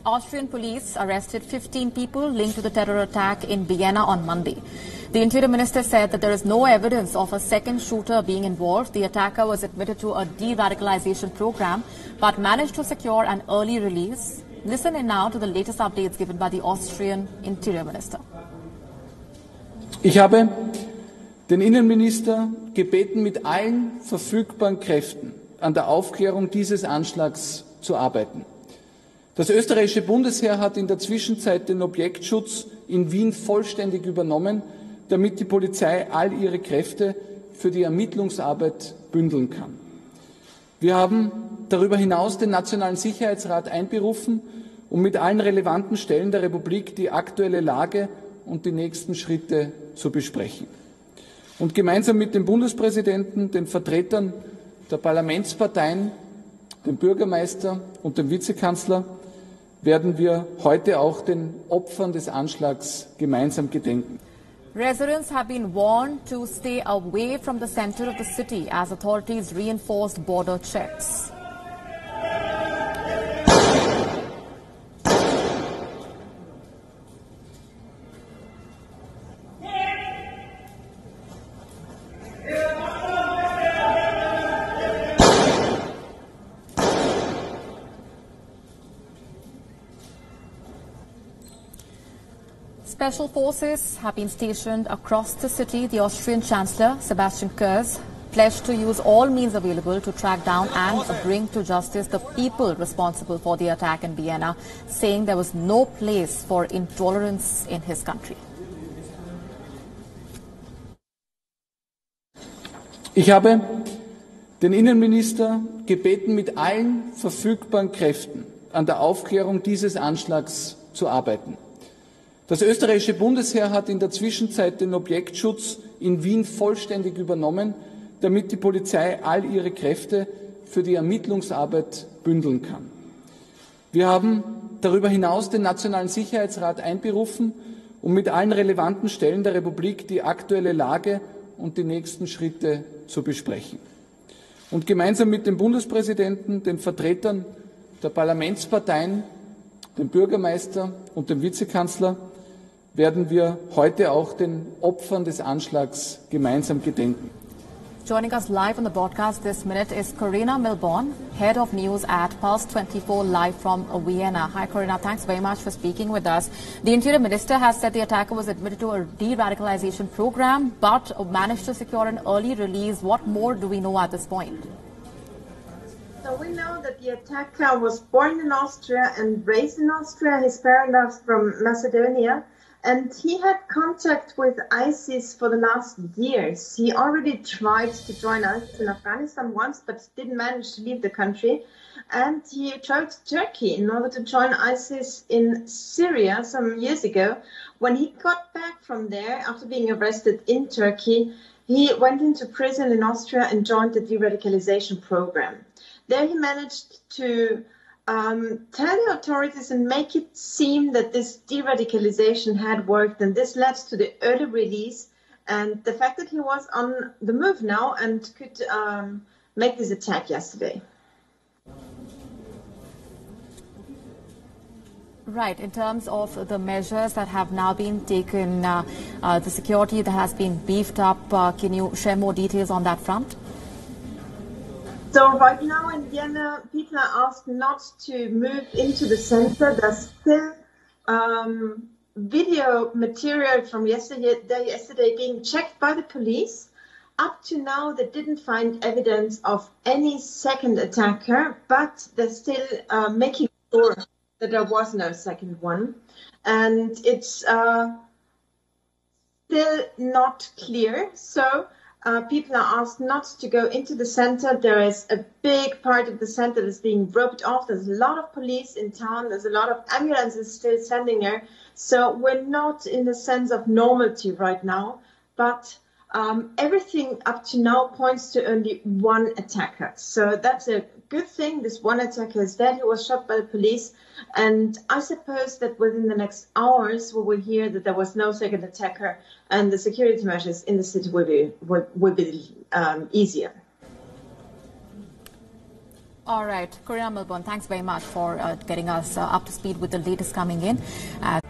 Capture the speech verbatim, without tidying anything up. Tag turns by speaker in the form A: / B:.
A: Austrian police arrested fifteen people linked to the terror attack in Vienna on Monday. The Interior Minister said that there is no evidence of a second shooter being involved. The attacker was admitted to a de-radicalization program but managed to secure an early release. Listen in now to the latest updates given by the Austrian Interior Minister.
B: Ich habe den Innenminister gebeten, mit allen verfügbaren Kräften an der Aufklärung dieses Anschlags zu arbeiten. Das österreichische Bundesheer hat in der Zwischenzeit den Objektschutz in Wien vollständig übernommen, damit die Polizei all ihre Kräfte für die Ermittlungsarbeit bündeln kann. Wir haben darüber hinaus den Nationalen Sicherheitsrat einberufen, um mit allen relevanten Stellen der Republik die aktuelle Lage und die nächsten Schritte zu besprechen. Und gemeinsam mit dem Bundespräsidenten, den Vertretern der Parlamentsparteien, dem Bürgermeister und dem Vizekanzler werden wir heute auch den Opfern des Anschlags gemeinsam gedenken.
A: Residents have been warned to stay away from the center of the city as authorities reinforced border checks. Special forces have been stationed across the city. The Austrian Chancellor, Sebastian Kurz, pledged to use all means available to track down and bring to justice the people responsible for the attack in Vienna, saying there was no place for intolerance in his country.
B: Ich habe den Innenminister gebeten, mit allen verfügbaren Kräften an der Aufklärung dieses Anschlags zu arbeiten. Das österreichische Bundesheer hat in der Zwischenzeit den Objektschutz in Wien vollständig übernommen, damit die Polizei all ihre Kräfte für die Ermittlungsarbeit bündeln kann. Wir haben darüber hinaus den Nationalen Sicherheitsrat einberufen, um mit allen relevanten Stellen der Republik die aktuelle Lage und die nächsten Schritte zu besprechen. Und gemeinsam mit dem Bundespräsidenten, den Vertretern der Parlamentsparteien, dem Bürgermeister und dem Vizekanzler werden wir heute auch den Opfern des Anschlags gemeinsam gedenken.
A: Joining us live on the broadcast this minute is Corinna Milborn, Head of News at Pulse twenty-four, live from Vienna. Hi Corinna, thanks very much for speaking with us. The Interior Minister has said the attacker was admitted to a de-radicalization program but managed to secure an early release. What more do we know at this point?
C: So we know that the attacker was born in Austria and raised in Austria. His parents are from Macedonia. And he had contact with ISIS for the last years. He already tried to join ISIS in Afghanistan once, but didn't manage to leave the country. And he traveled to Turkey in order to join ISIS in Syria some years ago. When he got back from there, after being arrested in Turkey, he went into prison in Austria and joined the de-radicalization program. There he managed to Um, tell the authorities and make it seem that this de-radicalization had worked, and this led to the early release and the fact that he was on the move now and could um, make this attack yesterday.
A: Right, in terms of the measures that have now been taken, uh, uh, the security that has been beefed up, uh, can you share more details on that front?
C: So right now in Vienna, people are asked not to move into the center. There's still um, video material from yesterday, yesterday being checked by the police. Up to now, they didn't find evidence of any second attacker, but they're still uh, making sure that there was no second one. And it's uh, still not clear. So Uh, people are asked not to go into the center. There is a big part of the center that's being roped off. There's a lot of police in town. There's a lot of ambulances still standing there. So we're not in the sense of normalcy right now. But um, everything up to now points to only one attacker. So that's a good thing. This one attacker is dead. He was shot by the police. And I suppose that within the next hours, we will hear that there was no second attacker and the security measures in the city will be, will, will be um, easier.
A: All right. Karina Milburn, thanks very much for uh, getting us uh, up to speed with the latest coming in. Uh